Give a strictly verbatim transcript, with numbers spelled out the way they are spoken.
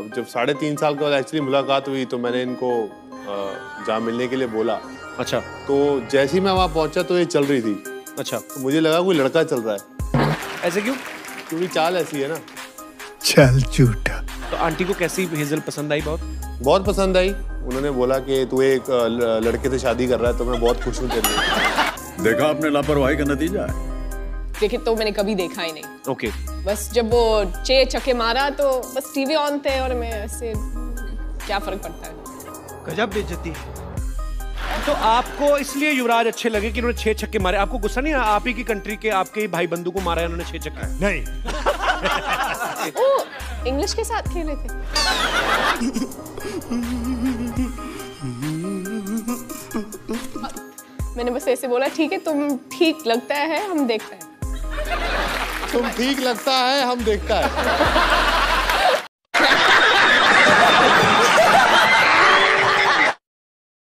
अब जब साढ़े तीन साल के बाद एक्चुअली मुलाकात हुई तो मैंने इनको जहाँ मिलने के लिए बोला। अच्छा। तो जैसे ही मैं वहाँ पहुंचा तो ये चल रही थी। अच्छा। तो मुझे लगा कोई लड़का चल रहा है। ऐसे क्यों? क्योंकि चाल ऐसी है ना। चल झूठा। तो आंटी को कैसी हेजल पसंद आई? बहुत बहुत पसंद आई। उन्होंने बोला कि तू एक लड़के से शादी कर रहा है तो मैं बहुत खुश हूँ तेरे लिए। देखा आपने लापरवाही का नतीजा है। क्रिकेट तो मैंने कभी देखा ही नहीं। ओके। बस जब वो छह छक्के मारा तो बस टीवी ऑन थे और मैं ऐसे क्या फर्क पड़ता है। गजब बेइज्जती है। तो आपको इसलिए युवराज अच्छे लगे कि उन्होंने छह छक्के मारे? आपको गुस्सा नहीं आया आप ही की कंट्री के आपके ही भाई बंधु को मारा है उन्होंने छह छक्के? नहीं। ओ इंग्लिश के साथ खेले थे। मैंने बस ऐसे बोला ठीक है तुम ठीक लगता है हम देखते हैं। तुम ठीक लगता है हम देखता है।